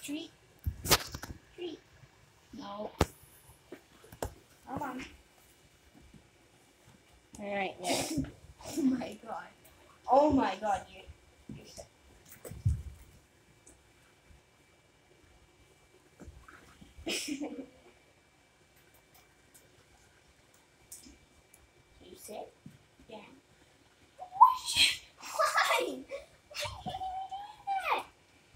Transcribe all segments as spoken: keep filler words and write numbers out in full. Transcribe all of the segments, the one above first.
Treat. Treat. No. Come on. Alright, now. Oh my god. Oh my god, you. You're sick. You sit down. Why? Why are you doing that?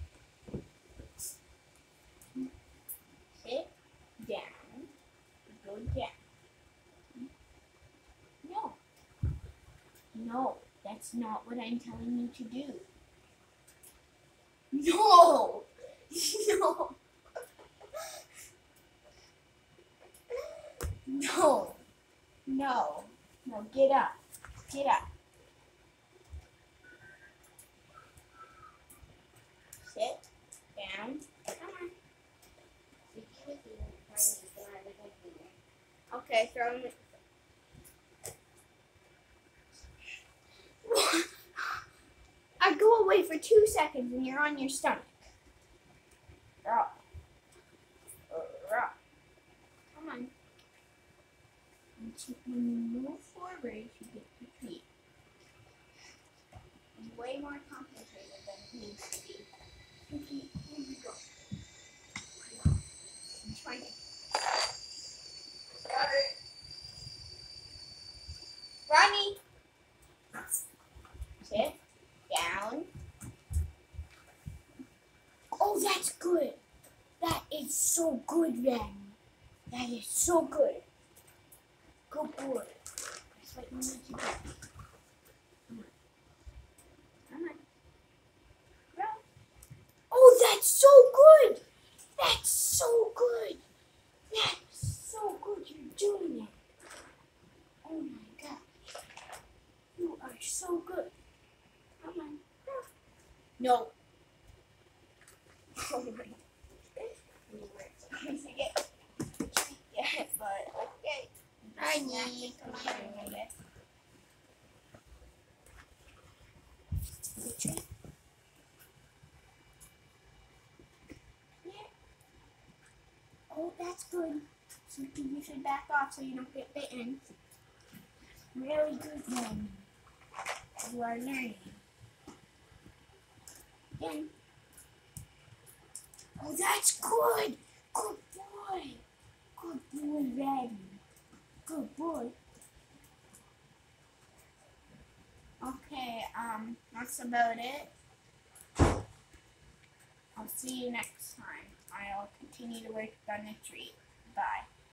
Sit down. Go down. No. No, that's not what I'm telling you to do. No! No! No! No! No, get up. Get up. Sit down. Come on. Okay, throw him. I go away for two seconds and you're on your stomach. Raw. Raw. Come on. And when you move forward, you get to feet. It's way more complicated than it needs to be. Okay, here we go. I'm trying to. Got it. Ronnie. Sit down. Oh, that's good. That is so good, then. That is so good. Good boy. That's what you need to do. Come on. Come on. Go. Oh, that's so good. That's so good. That's so good. You're doing it. Oh my gosh. You are so good. Come on. No. Oh my. We were supposed to get a treat yet, but okay. I need to come on. The treat. Yeah. Oh, that's good. So you should back off so you don't get bitten. Really good one. You are learning. Again. Oh, that's good. Good boy. Good boy, Reddy. Good boy. Okay, um, that's about it. I'll see you next time. I'll continue to work on the treat. Bye.